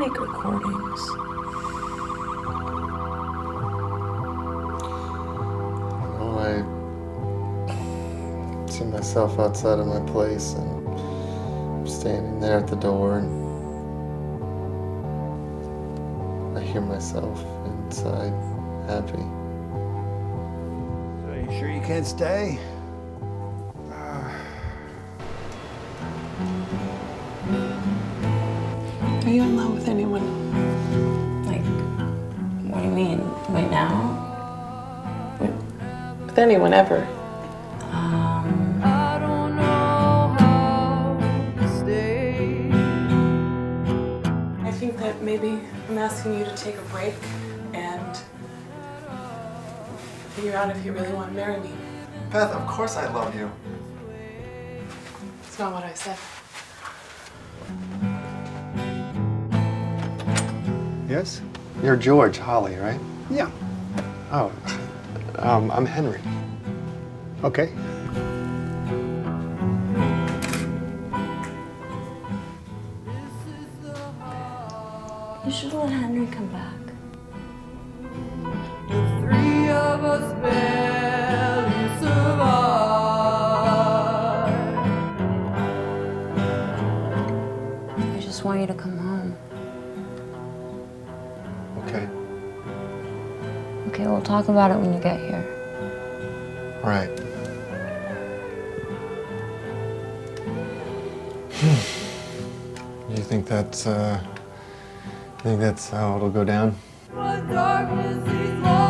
make recordings. Well, I see myself outside of my place and I'm standing there at the door and I hear myself inside happy. Are you sure you can't stay? Are you in love with anyone? Like, what do you mean? Right now? With anyone ever? I don't know how to stay. I think that maybe I'm asking you to take a break and figure out if you really want to marry me. Beth, of course I love you. It's not what I said. Yes? You're George Holly, right? Yeah. Oh, I'm Henry. Okay. You should let Henry come back. Three of us barely survive. I just want you to come home. Okay. Okay, we'll talk about it when you get here. Right. You think that's how it'll go down? What darkness is lost.